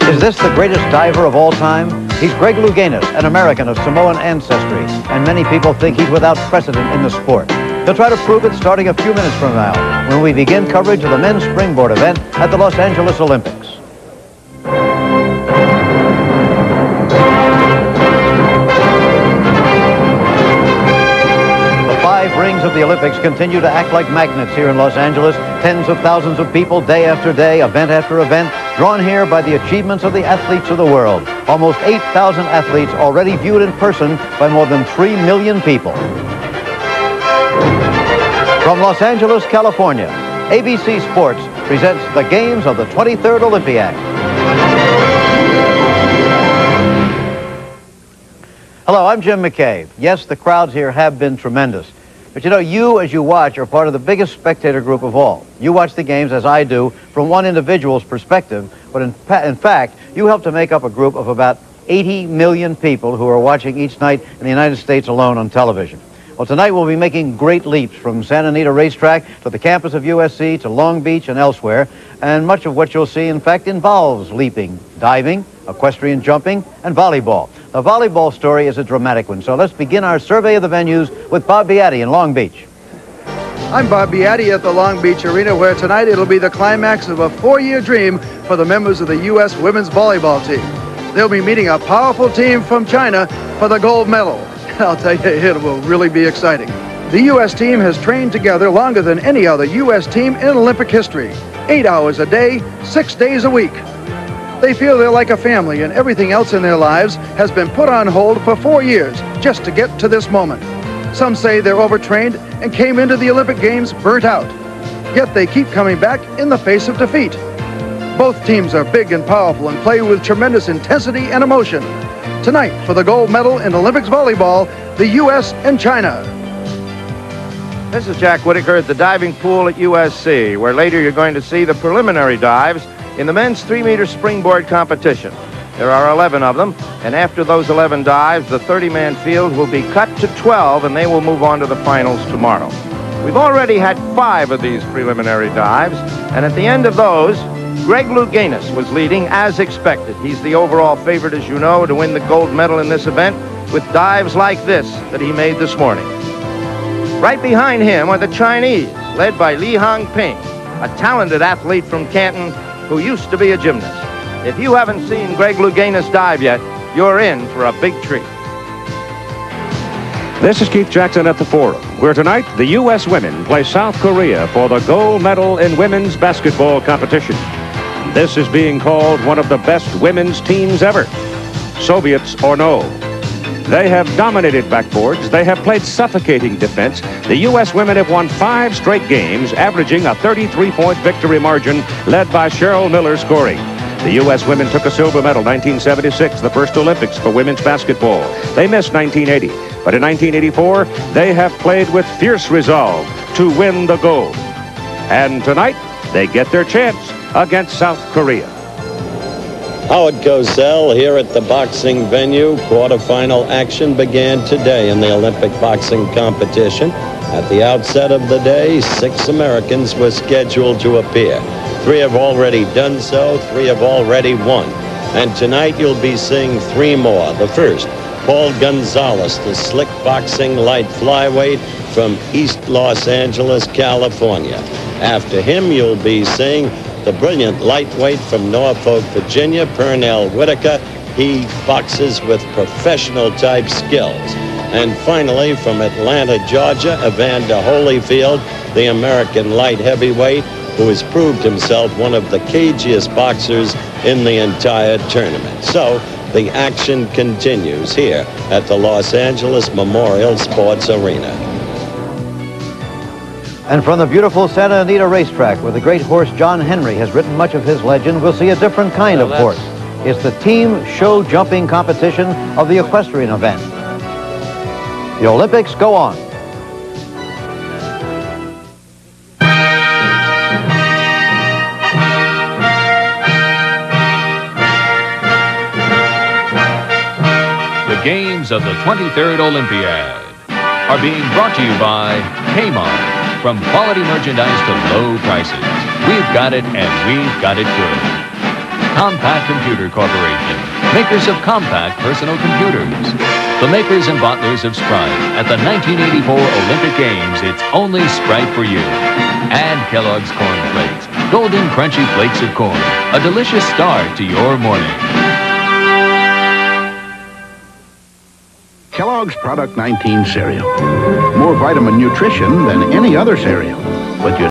Is this the greatest diver of all time? He's Greg Louganis, an American of Samoan ancestry, and many people think he's without precedent in the sport. He'll try to prove it starting a few minutes from now, when we begin coverage of the men's springboard event at the Los Angeles Olympics. Rings of the Olympics continue to act like magnets here in Los Angeles. Tens of thousands of people, day after day, event after event, drawn here by the achievements of the athletes of the world. Almost 8,000 athletes already viewed in person by more than 3 million people. From Los Angeles, California, ABC Sports presents the games of the 23rd Olympiad. Hello, I'm Jim McKay. Yes, the crowds here have been tremendous. But you know, you, as you watch, are part of the biggest spectator group of all. You watch the games, as I do, from one individual's perspective, but in fact, you help to make up a group of about 80 million people who are watching each night in the United States alone on television. Well, tonight we'll be making great leaps from Santa Anita Racetrack to the campus of USC to Long Beach and elsewhere, and much of what you'll see, in fact, involves leaping, diving, equestrian jumping, and volleyball. The volleyball story is a dramatic one, so let's begin our survey of the venues with Bob Beatty in Long Beach. I'm Bob Beatty at the Long Beach Arena, where tonight it'll be the climax of a 4-year dream for the members of the U.S. women's volleyball team. They'll be meeting a powerful team from China for the gold medal. I'll tell you, it will really be exciting. The U.S. team has trained together longer than any other U.S. team in Olympic history. 8 hours a day, 6 days a week. They feel they're like a family, and everything else in their lives has been put on hold for 4 years just to get to this moment. Some say they're overtrained and came into the Olympic Games burnt out. Yet they keep coming back in the face of defeat. Both teams are big and powerful and play with tremendous intensity and emotion. Tonight, for the gold medal in Olympics volleyball, the U.S. and China. This is Jack Whitaker at the diving pool at USC, where later you're going to see the preliminary dives in the men's 3-meter springboard competition. There are 11 of them, and after those 11 dives, the 30-man field will be cut to 12, and they will move on to the finals tomorrow. We've already had 5 of these preliminary dives, and at the end of those, Greg Louganis was leading as expected. He's the overall favorite, as you know, to win the gold medal in this event with dives like this that he made this morning. Right behind him are the Chinese, led by Li Hongping, a talented athlete from Canton who used to be a gymnast. If you haven't seen Greg Louganis dive yet, you're in for a big treat. This is Keith Jackson at the Forum, where tonight the U.S. women play South Korea for the gold medal in women's basketball competition. This is being called one of the best women's teams ever, Soviets or no. They have dominated backboards. They have played suffocating defense. The U.S. women have won 5 straight games, averaging a 33-point victory margin, led by Cheryl Miller scoring. The U.S. women took a silver medal 1976, the first Olympics for women's basketball. They missed 1980, but in 1984, they have played with fierce resolve to win the gold. And tonight, they get their chance against South Korea. Howard Cosell here at the boxing venue. Quarterfinal action began today in the Olympic boxing competition. At the outset of the day, 6 Americans were scheduled to appear. 3 have already done so, 3 have already won. And tonight you'll be seeing 3 more. The first, Paul Gonzalez, the slick boxing light flyweight from East Los Angeles, California. After him, you'll be seeing the brilliant lightweight from Norfolk, Virginia, Pernell Whitaker. He boxes with professional-type skills. And finally, from Atlanta, Georgia, Evander Holyfield, the American light heavyweight, who has proved himself one of the cagiest boxers in the entire tournament. So, the action continues here at the Los Angeles Memorial Sports Arena. And from the beautiful Santa Anita Racetrack, where the great horse John Henry has written much of his legend, we'll see a different kind of horse. It's the team show jumping competition of the equestrian event. The Olympics go on. The games of the 23rd Olympiad are being brought to you by Kmart. From quality merchandise to low prices, we've got it and we've got it good. Compaq Computer Corporation, makers of compact personal computers. The makers and bottlers of Sprite. At the 1984 Olympic Games, it's only Sprite for you. And Kellogg's Corn Flakes, golden crunchy flakes of corn. A delicious start to your morning. Kellogg's Product 19 cereal. More vitamin nutrition than any other cereal.